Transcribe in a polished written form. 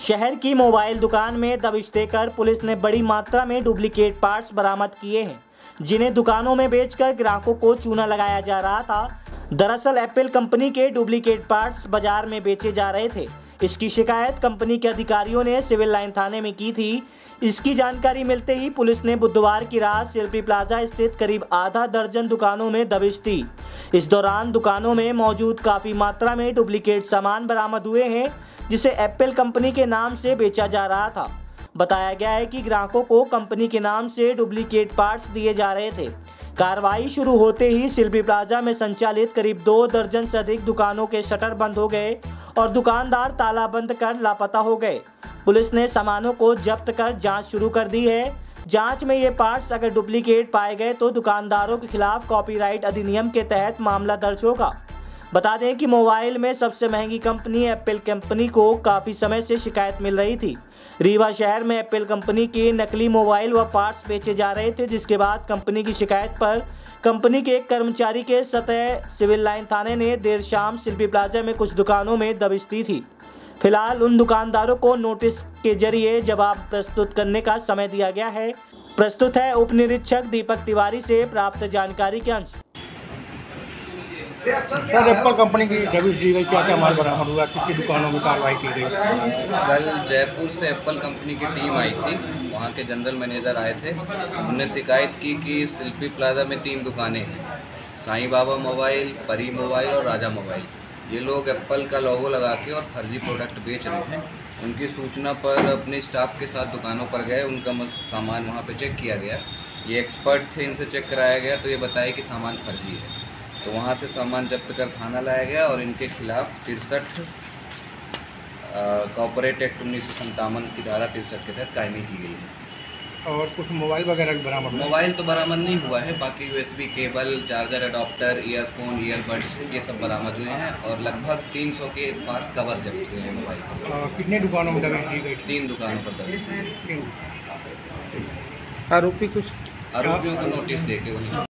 शहर की मोबाइल दुकान में दबिश देकर पुलिस ने बड़ी मात्रा में डुप्लीकेट पार्ट्स बरामद किए हैं, जिन्हें दुकानों में बेचकर ग्राहकों को चूना लगाया जा रहा था। दरअसल एप्पल कंपनी के डुप्लीकेट पार्ट्स बाजार में बेचे जा रहे थे। इसकी शिकायत कंपनी के अधिकारियों ने सिविल लाइन थाने में की थी। इसकी जानकारी मिलते ही पुलिस ने बुधवार की रात शिल्पी प्लाजा स्थित करीब आधा दर्जन दुकानों में दबिश दी। इस दौरान दुकानों में मौजूद काफी मात्रा में डुप्लीकेट सामान बरामद हुए हैं, जिसे एप्पल कंपनी के नाम से बेचा जा रहा था। बताया गया है कि ग्राहकों को कंपनी के नाम से डुप्लीकेट पार्ट्स दिए जा रहे थे। कार्रवाई शुरू होते ही शिल्पी प्लाजा में संचालित करीब 2 दर्जन से अधिक दुकानों के शटर बंद हो गए और दुकानदार ताला बंद कर लापता हो गए। पुलिस ने सामानों को जब्त कर जांच शुरू कर दी है। जांच में ये पार्ट्स अगर डुप्लीकेट पाए गए तो दुकानदारों के खिलाफ कॉपीराइट अधिनियम के तहत मामला दर्ज होगा। बता दें कि मोबाइल में सबसे महंगी कंपनी एप्पल कंपनी को काफ़ी समय से शिकायत मिल रही थी। रीवा शहर में एप्पल कंपनी के नकली मोबाइल व पार्ट्स बेचे जा रहे थे, जिसके बाद कंपनी की शिकायत पर कंपनी के एक कर्मचारी के सतह सिविल लाइन थाने ने देर शाम शिल्पी प्लाजा में कुछ दुकानों में दबिश दी थी। फिलहाल उन दुकानदारों को नोटिस के जरिए जवाब प्रस्तुत करने का समय दिया गया है। प्रस्तुत है उप निरीक्षक दीपक तिवारी से प्राप्त जानकारी के अंश। सर, एप्पल कंपनी की दबिश दी गई, क्या क्या माल बरामद हुआ, कितनी दुकानों में कार्रवाई की गई? कल जयपुर से एप्पल कंपनी की टीम आई थी, वहाँ के जनरल मैनेजर आए थे। उन्होंने शिकायत की कि शिल्पी प्लाजा में 3 दुकानें हैं, साईं बाबा मोबाइल, परी मोबाइल और राजा मोबाइल। ये लोग एप्पल का लोगो लगा के और फर्जी प्रोडक्ट बेच रहे हैं। उनकी सूचना पर अपने स्टाफ के साथ दुकानों पर गए, उनका सामान वहाँ पे चेक किया गया। ये एक्सपर्ट थे, इनसे चेक कराया गया तो ये बताया कि सामान फर्जी है। तो वहाँ से सामान जब्त कर थाना लाया गया और इनके खिलाफ 63 कॉर्पोरेट एक्ट 1957 की धारा 63 के तहत कायमी की गई है। और कुछ मोबाइल वगैरह भी बरामद? मोबाइल तो बरामद नहीं हुआ है, बाकी USB cable, charger, adapter, earphone, earbuds ये सब बरामद हुए हैं और लगभग 300 के पास कवर जब्त हुए हैं मोबाइल। कितने दुकानों में दबिश दी गई? 3 दुकानों पर दबिश दी गई। आरोपियों को नोटिस दे के वहीं